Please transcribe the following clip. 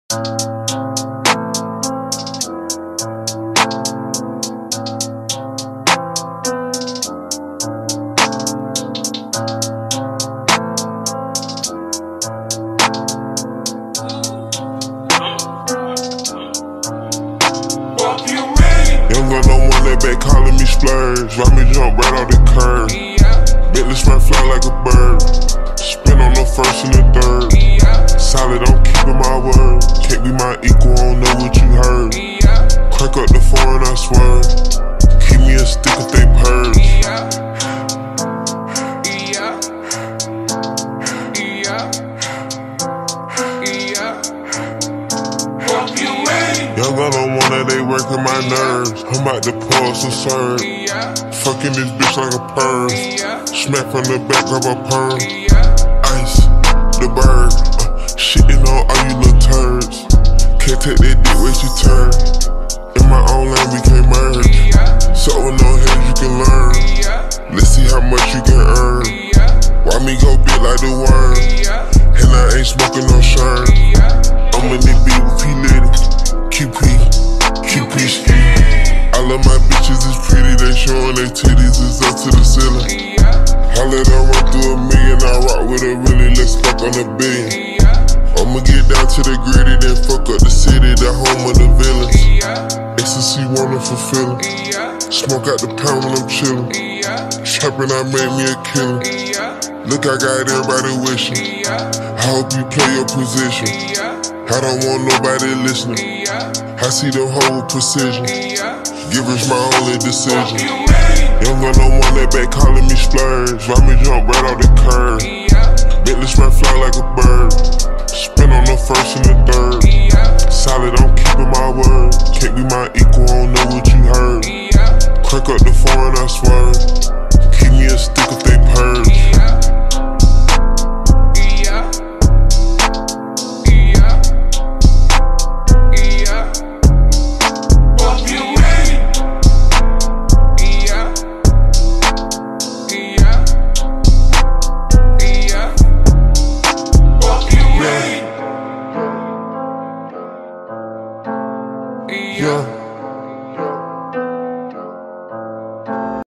Young Gunna want that back calling me splurge. Watch me jump right off the curb. Bentley spread fly like a bird. Spin on the first and the third. Solid, I'm keeping my word. Can't be my equal, I don't know what you heard. Crank up the foreign, I swear. Keep me a stick if they purge. Young Gunna want that, they working my nerves. I'm about to pour some serve. Fucking this bitch like a perm. Smack from the back of a perm. Ice, the bird. Shitting on all you little turds. Can't take that dick, waste your turn. In my own lane, we can't merge. So with no hands, you can learn. Let's see how much you can earn. Why me go big like the worm? And I ain't smoking no shirt. I'm in the beat with P-Litty. QP ski. I love my bitches, it's pretty, they showing their titties, it's up to the ceiling. I let her run through a million, I rock with her really, let's fuck on a billion. I'ma get down to the gritty, then fuck up the city, the home of the villains. Ecstasy wonderful feeling. Smoke out the pound when I'm chillin'. Trappin', I made me a killer. Look, I got everybody wishing. I hope you play your position. I don't want nobody listening. I see the whole precision. Givers my only decision. Young Gunna want that back calling me splurge. Watch me jump right off the curb. Bentley spread fly like a bird. Spin on the first and the third. Solid, I'm keeping my word. Can't be my equal, I don't know what you heard. Crank up the foreign, I swear.